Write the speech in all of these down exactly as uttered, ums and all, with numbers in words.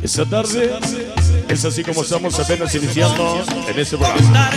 Esta tarde es así como estamos apenas iniciando en este programa.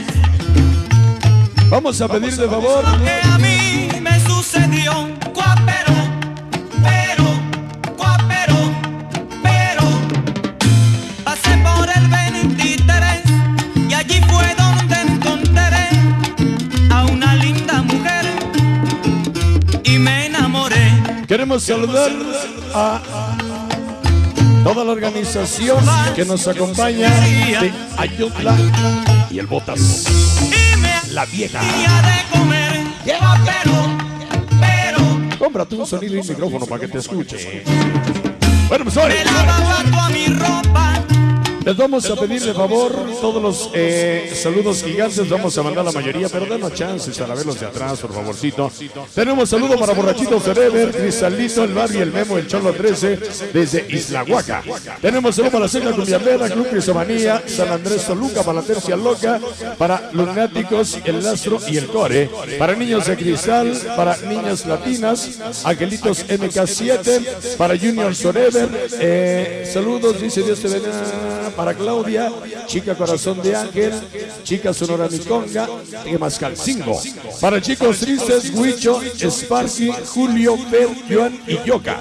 Vamos a pedir de favor que a mí me sucedió, cuapero, pero, cuapero, pero pasé por el veintitrés y allí fue donde encontré a una linda mujer y me enamoré. Queremos saludar a toda la organización que nos acompaña de Ayutla y el Botas, la vieja. De comer, cuapero, pero Cómprate un sonido y un micrófono para que te escuche. Bueno, pues hoy me lavaba toda mi ropa. les vamos a pedir de favor todos los eh, saludos gigantes. Vamos a mandar la mayoría, pero denos chances para verlos de atrás, por favorcito. Tenemos saludo para Borrachito Forever, Cristalito, el Barbie, el Memo, el Cholo trece, desde Isla Huaca. Tenemos saludo para la Seca Cumbiambera, Club Crisomanía, San Andrés Toluca, para la Tercia Loca, para Lunáticos, el Lastro y el Core, para Niños de Cristal, para Niñas Latinas, Angelitos M K siete, para Junior Forever. Eh, saludos, dice Dios te bendiga. Para Claudia, Chica Corazón de Ángel, Chica Sonora Miconga, Temascalcingo. Para Chicos Tristes, Huicho, Sparky, Julio, Per, Joan y Yoka.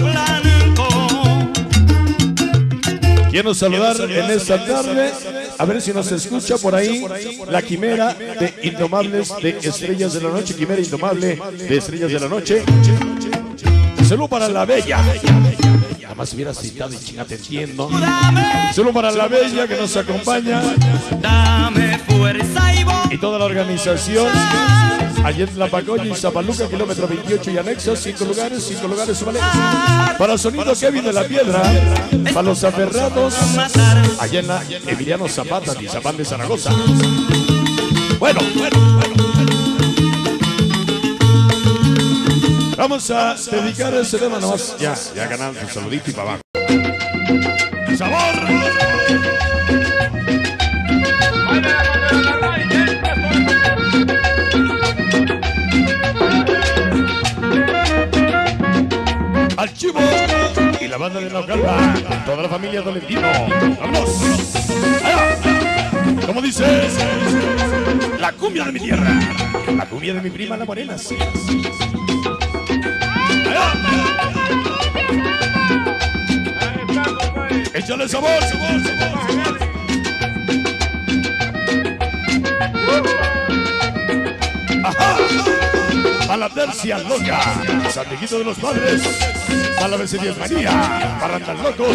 Quiero saludar en esta tarde, a ver si nos escucha por ahí, la Quimera de Indomables de Estrellas de la Noche, Quimera Indomable de Estrellas de la Noche. Saludo para la Bella. Jamás hubiera citado y chinga, te entiendo. Solo para la Bella que nos acompaña. Dame fuerza y voz. Y toda la organización. Allí en La Pacoya y Zapaluca, kilómetro veintiocho y anexos. Cinco lugares, cinco lugares, ¿vale? Para Sonido Kevin de la Piedra. Para los aferrados. Allá en la Emiliano Zapata, Tizapán de Zaragoza. Bueno, bueno, bueno. Vamos a dedicar ese tema nomás. Ya, ya ganaron su saludito y para abajo. ¡Sabor! Al Chivo y la banda de La Calva, toda la familia Tolentino. ¡Vámonos! ¡Allá! ¿Cómo dices? La cumbia de mi tierra, la cumbia de mi prima la morena. Sí. Échale sabor, sabor, sabor. Ajá. A la Tercia Loca, Santiguito de los Padres, a la B C diez María, Barrandas Locos.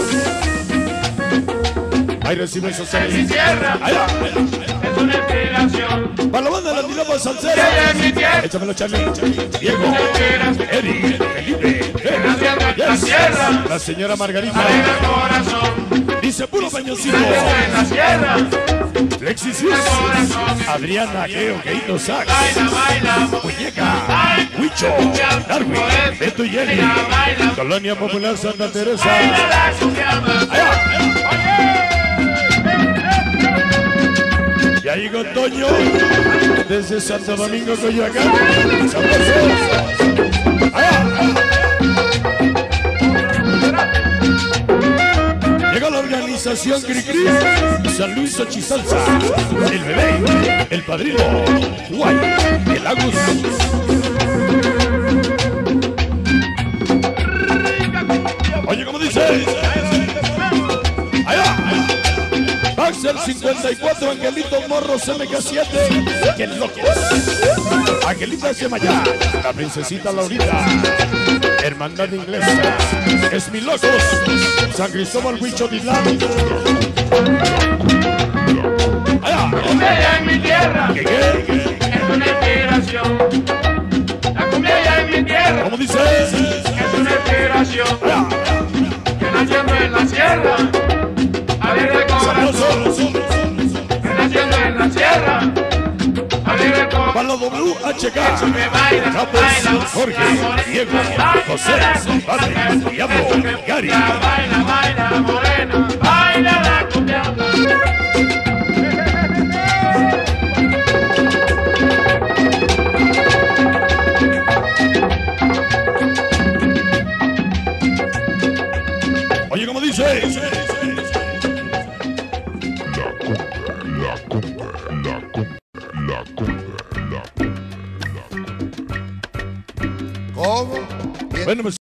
Ahí recibe esos ahí. Allá. Es una inspiración. Para la banda de la Tilapa Salsera. Échamelo, Charlie. Diego, Eri, Felipe, La sierra, la señora Margarita. alegra el corazón. Dice puro pañocito. En la sierra, Lexis, Adriana, Geo, Keito, Sax, baila, baila, Muñeca, Huicho, Darwin, Beto y Eli, Colonia Popular Santa Teresa. la cumbiamba. Ya llegó Toño desde Santo Domingo, Coyoacán. ¡Sabroso! ¡Allá! Llegó la organización Cricri, San Luis Ochisalsa, el Bebé, el Padrino, Guay, el Agus. Oye, ¿cómo dice? ¡Allá! Axel cincuenta y cuatro, Angelito Morros M K siete, ¡qué locos! Angelita Semayá, la princesita Laurita, Hermandad Inglesa, Es Mi Locos, San Cristóbal Huicho Titlán. ¡Allá! Cumbia ya en mi tierra, ¿Qué qué? es una inspiración. La cumbia ya en mi tierra, ¿Cómo dice? es una inspiración. ¡Allá! Que naciendo en la sierra, alegre el corazón. ¡Sabroso! Que naciendo en la sierra, alegre el corazón. Para la W H K, Que baila, Capos, baila, Jorge, Diego, José, Padre, Diablo, Gary. Baila, baila, morena, baila la cumbiamba. Oye, como dice. La conga, la conga, la conga, la conga, la conga. ¿Cómo? Bueno, pues.